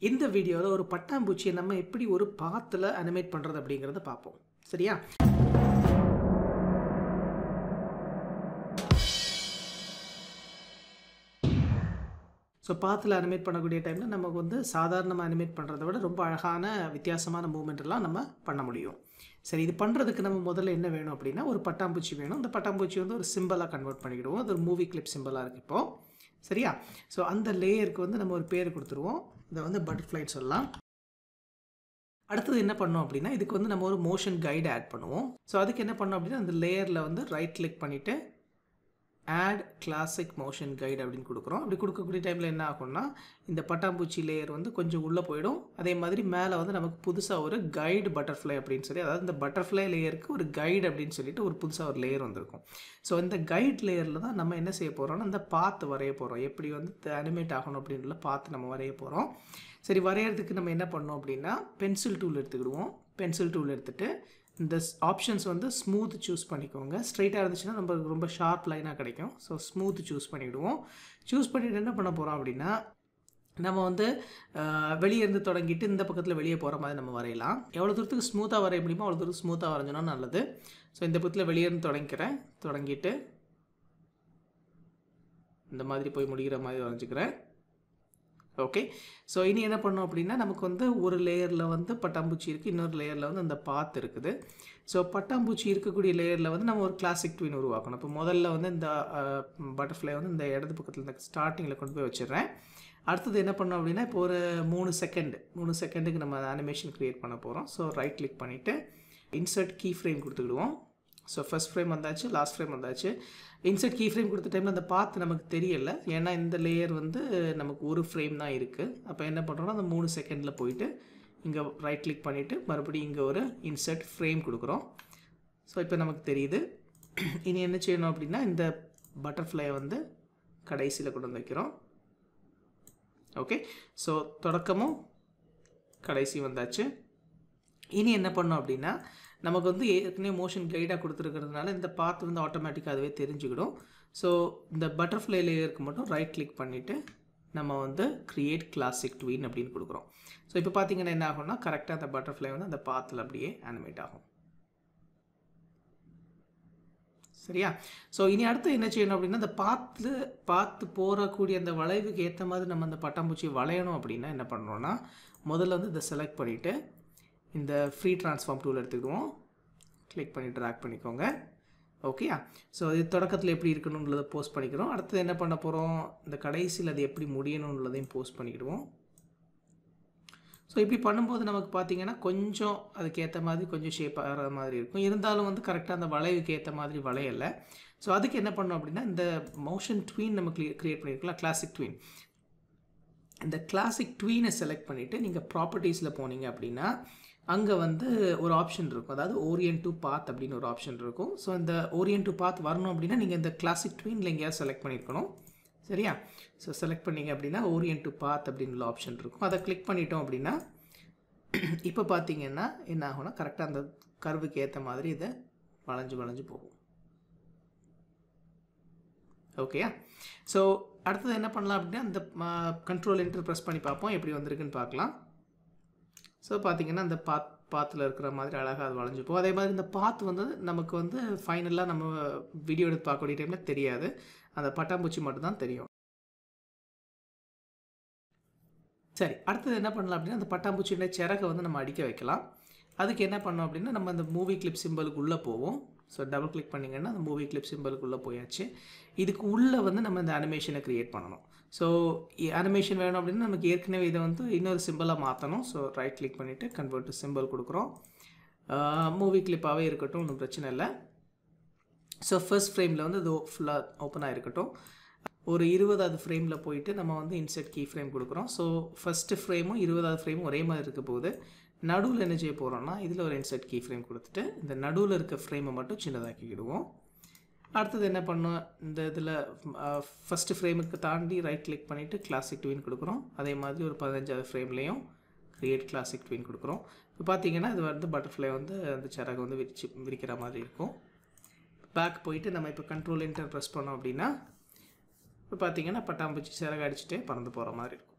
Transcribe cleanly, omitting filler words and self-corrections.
இந்த வீடியோவில் ஒரு பட்டாம்பூச்சியை நம்ம எப்படி ஒரு பாத்தில் அனிமேட் பண்ணுறது அப்படிங்கிறத பார்ப்போம். சரியா? ஸோ பாத்தில் அனிமேட் பண்ணக்கூடிய டைமில் நமக்கு வந்து சாதாரணமாக அனிமேட் பண்ணுறத விட ரொம்ப அழகான வித்தியாசமான மூமெண்ட்லாம் நம்ம பண்ண முடியும். சரி, இது பண்ணுறதுக்கு நம்ம முதல்ல என்ன வேணும் அப்படின்னா, ஒரு பட்டாம்பூச்சி வேணும். இந்த பட்டாம்பூச்சி வந்து ஒரு சிம்பிளாக கன்வெர்ட் பண்ணிக்கிடுவோம். அது ஒரு மூவி கிளிப் சிம்பிளாக இருக்குது இப்போது. சரியா? ஸோ அந்த லேயருக்கு வந்து நம்ம ஒரு பேர் கொடுத்துருவோம். இதை வந்து பட்டர்ஃப்ளைன்னு சொல்லலாம். அடுத்தது என்ன பண்ணோம் அப்படின்னா, இதுக்கு வந்து நம்ம ஒரு மோஷன் கைடு ஆட் பண்ணுவோம். ஸோ அதுக்கு என்ன பண்ணோம் அப்படின்னா, அந்த லேயரில் வந்து ரைட் கிளிக் பண்ணிவிட்டு ஆட் கிளாசிக் மோஷன் கைடு அப்படின்னு கொடுக்குறோம். அப்படி கொடுக்கக்கூடிய டைமில் என்ன ஆகும்னா, இந்த பட்டாம்பூச்சி லேயர் வந்து கொஞ்சம் உள்ளே போயிடும். அதே மாதிரி மேலே வந்து நமக்கு புதுசாக ஒரு கைடு பட்டர்ஃப்ளை அப்படின்னு சொல்லி, அதாவது இந்த பட்டர்ஃப்ளை லேயருக்கு ஒரு கைடு அப்படின்னு சொல்லிட்டு ஒரு புதுசாக ஒரு லேயர் வந்திருக்கும். ஸோ இந்த கைட் லேயரில் தான் நம்ம என்ன செய்ய போகிறோம்னா, இந்த பாத்து வரைய போகிறோம். எப்படி வந்து அனிமேட் ஆகணும் அப்படின்ற பாத்து நம்ம வரைய போகிறோம். சரி, வரைகிறதுக்கு நம்ம என்ன பண்ணோம் அப்படின்னா, பென்சில் டூல் எடுத்துக்கிடுவோம். பென்சில் டூல் எடுத்துகிட்டு இந்த ஆப்ஷன்ஸ் வந்து ஸ்மூத் சூஸ் பண்ணிக்கோங்க. ஸ்ட்ரைட்டாக இருந்துச்சுன்னா நம்மளுக்கு ரொம்ப ஷார்ப் லைனாக கிடைக்கும். ஸோ ஸ்மூத் சூஸ் பண்ணிவிடுவோம். சூஸ் பண்ணிவிட்டு என்ன பண்ண போகிறோம் அப்படின்னா, நம்ம வந்து வெளியே இருந்து தொடங்கிட்டு இந்த பக்கத்தில் வெளியே போகிற மாதிரி நம்ம வரையலாம். எவ்வளோ தூரத்துக்கு ஸ்மூத்தாக வரைய முடியுமோ அவ்வளோ தூரத்துக்கு ஸ்மூத்தாக வரைஞ்சோன்னா நல்லது. ஸோ இந்த பக்கத்தில் வெளியே இருந்து தொடங்கிட்டு இந்த மாதிரி போய் முடிகிற மாதிரி வரைஞ்சிக்கிறேன். ஓகே. ஸோ இனி என்ன பண்ணோம் அப்படின்னா, நமக்கு வந்து ஒரு லேயரில் வந்து பட்டாம்பூச்சி இருக்குது, இன்னொரு லேயரில் வந்து அந்த பாத்து இருக்குது. ஸோ பட்டாம்பூச்சி இருக்கக்கூடிய லேயரில் வந்து நம்ம ஒரு கிளாசிக் ட்வின் உருவாக்கணும். இப்போ முதல்ல வந்து இந்த பட்டர்ஃப்ளை வந்து இந்த இடது பக்கத்தில் இந்த ஸ்டார்டிங்கில் கொண்டு போய் வச்சிடுறேன். அடுத்தது என்ன பண்ணோம் அப்படின்னா, இப்போ ஒரு 3 செகண்டுக்கு நம்ம அனிமேஷன் க்ரியேட் பண்ண போகிறோம். ஸோ ரைட் கிளிக் பண்ணிவிட்டு இன்சர்ட் கீ ஃப்ரேம் கொடுத்துக்கிடுவோம். ஸோ ஃபஸ்ட் ஃப்ரேம் வந்தாச்சு, லாஸ்ட் ஃப்ரேம் வந்தாச்சு. இன்சர்ட் கீ ஃப்ரேம் கொடுத்த டைமில் அந்த பாத்து நமக்கு தெரியலை, ஏன்னா இந்த லேயர் வந்து நமக்கு ஒரு ஃப்ரேம் தான் இருக்குது. அப்போ என்ன பண்ணுறோன்னா, அந்த 3 செகண்டில் போயிட்டு இங்கே ரைட் கிளிக் பண்ணிவிட்டு மறுபடியும் இங்கே ஒரு இன்சர்ட் ஃப்ரேம் கொடுக்குறோம். ஸோ இப்போ நமக்கு தெரியுது. இனி என்ன செய்யணும் அப்படின்னா, இந்த பட்டர்ஃப்ளையை வந்து கடைசியில் கொண்டு வந்து வைக்கிறோம். ஓகே. ஸோ தொடக்கமும் கடைசி வந்தாச்சு. இனி என்ன பண்ணோம் அப்படின்னா, நமக்கு வந்து ஏற்கனவே மோஷன் கைடாக கொடுத்துருக்கிறதுனால இந்த பாத்து வந்து ஆட்டோமேட்டிக்காக அதுவே தெரிஞ்சுக்கிடும். ஸோ இந்த பட்டர்ஃப்ளை லேயருக்கு மட்டும் ரைட் கிளிக் பண்ணிவிட்டு நம்ம வந்து க்ரியேட் கிளாசிக் ட்வின் அப்படின்னு கொடுக்குறோம். ஸோ இப்போ பார்த்தீங்கன்னா என்ன ஆகும்னா, கரெக்டாக அந்த பட்டர்ஃப்ளை வந்து அந்த பாத்தில் அப்படியே அனிமேட் ஆகும். சரியா? ஸோ இனி அடுத்து என்ன செய்யணும் அப்படின்னா, அந்த பாத்து போகக்கூடிய அந்த வளைவுக்கு ஏற்ற மாதிரி நம்ம அந்த பட்டாம்பூச்சி வளையணும் அப்படின்னா என்ன பண்ணுறோன்னா, முதல்ல வந்து இதை செலக்ட் பண்ணிவிட்டு இந்த ஃப்ரீ ட்ரான்ஸ்ஃபார்ம் டூல் எடுத்துக்கிடுவோம். கிளிக் பண்ணி ட்ராக் பண்ணிக்கோங்க. ஓகேயா? ஸோ இது தொடக்கத்தில் எப்படி இருக்கணுன்றதை போஸ்ட் பண்ணிக்கிறோம். அடுத்தது என்ன பண்ண போகிறோம், இந்த கடைசியில் அது எப்படி முடியணுன்றதையும் போஸ்ட் பண்ணிக்கிடுவோம். ஸோ இப்படி பண்ணும்போது நமக்கு பார்த்தீங்கன்னா கொஞ்சம் அதுக்கேற்ற மாதிரி கொஞ்சம் ஷேப் ஆகிற மாதிரி இருக்கும். இருந்தாலும் வந்து கரெக்டாக அந்த வளைவுக்கு ஏற்ற மாதிரி வளையலை. ஸோ அதுக்கு என்ன பண்ணோம் அப்படின்னா, இந்த மோஷன் ட்வீன் நம்ம க்ரியேட் பண்ணியிருக்கலாம், கிளாசிக் ட்வீன். இந்த கிளாசிக் ட்வீனை செலக்ட் பண்ணிவிட்டு நீங்கள் ப்ராப்பர்ட்டிஸில் போனீங்க அப்படின்னா, அங்கே வந்து ஒரு ஆப்ஷன் இருக்கும். அதாவது ஓரியன்ட் டு பாத் அப்படின்னு ஒரு ஆப்ஷன் இருக்கும். ஸோ இந்த ஓரியன்ட் டு பாத் வரணும் அப்படின்னா நீங்கள் இந்த கிளாசிக் ட்வீனில் எங்கேயாவது செலக்ட் பண்ணியிருக்கணும். சரியா? ஸோ செலக்ட் பண்ணிங்க அப்படின்னா ஓரியன்ட் டு பாத் அப்படின்னு ஒரு ஆப்ஷன் இருக்கும். அதை கிளிக் பண்ணிட்டோம் அப்படின்னா இப்போ பார்த்தீங்கன்னா என்ன ஆகும்னா, கரெக்டாக அந்த கர்வுக்கு ஏற்ற மாதிரி இதை வளைஞ்சு போகும். ஓகேயா? ஸோ அடுத்தது என்ன பண்ணலாம் அப்படின்னா, அந்த கண்ட்ரோல் என்டர் ப்ரெஸ் பண்ணி பார்ப்போம், எப்படி வந்திருக்குன்னு பார்க்கலாம். ஸோ பார்த்தீங்கன்னா அந்த பாத்தில் இருக்கிற மாதிரி அழகாக அது வளைஞ்சுப்போம். அதே மாதிரி இந்த பாத்து வந்து நமக்கு வந்து ஃபைனலாக நம்ம வீடியோ எடுத்து பார்க்கக்கூடிய டைமில் தெரியாது, அந்த பட்டாம்பூச்சி மட்டும்தான் தெரியும். சரி, அடுத்தது என்ன பண்ணலாம் அப்படின்னா, அந்த பட்டாம்பூச்சியோட சிறகை வந்து நம்ம அடிக்க வைக்கலாம். அதுக்கு என்ன பண்ணோம் அப்படின்னா, நம்ம அந்த மூவி கிளிப் சிம்பிளுக்கு உள்ளே போவோம். ஸோ டபுள் கிளிக் பண்ணிங்கன்னா அந்த மூவி கிளிப் சிம்பிளுக்கு உள்ளே போயாச்சு. இதுக்கு உள்ளே வந்து நம்ம இந்த அனிமேஷனை க்ரியேட் பண்ணணும். ஸோ அனிமேஷன் வேணும் அப்படின்னா நமக்கு ஏற்கனவே இதை வந்து இன்னொரு சிம்பிளாக மாற்றணும். ஸோ ரைட் கிளிக் பண்ணிவிட்டு கன்வெர்ட் டு சிம்பிள் கொடுக்குறோம். மூவி கிளிப்பாகவே இருக்கட்டும், ஒன்றும் பிரச்சனை இல்லை. ஸோ ஃபர்ஸ்ட் ஃப்ரேமில் வந்து இது ஃபுல்லாக ஓப்பனாக இருக்கட்டும். ஒரு 20வது ஃப்ரேமில் போயிட்டு நம்ம வந்து இன்சர்ட் கீ ஃப்ரேம் கொடுக்குறோம். ஸோ ஃபஸ்ட்டு ஃப்ரேமும் 20வது ஃப்ரேமும் ஒரே மாதிரி இருக்க போது நடுவில் என்ன செய்ய போகிறோம்னா, இதில் ஒரு இன்சர்ட் கீ ஃப்ரேம் கொடுத்துட்டு இந்த நடுவில் இருக்க ஃப்ரேமை மட்டும் சின்னதாக்கிக்கிடுவோம். அடுத்தது என்ன பண்ணோம், இந்த இதில் ஃபஸ்ட்டு ஃப்ரேமுக்கு தாண்டி ரைட் கிளிக் பண்ணிவிட்டு கிளாசிக் ட்வின் கொடுக்குறோம். அதே மாதிரி ஒரு 15வது ஃப்ரேம்லேயும் க்ரியேட் கிளாசிக் ட்வின் கொடுக்குறோம். இப்போ பார்த்தீங்கன்னா இது வந்து பட்டர்ஃப்ளை வந்து அந்த சிறகு வந்து விரிக்கிற மாதிரி இருக்கும். பேக் போயிட்டு நம்ம இப்போ கண்ட்ரோல் என்டர் ப்ரெஸ் பண்ணோம் அப்படின்னா இப்போ பார்த்தீங்கன்னா பட்டாம்பூச்சி சிறகு அடிச்சுட்டே பறந்து போகிற மாதிரி இருக்கும்.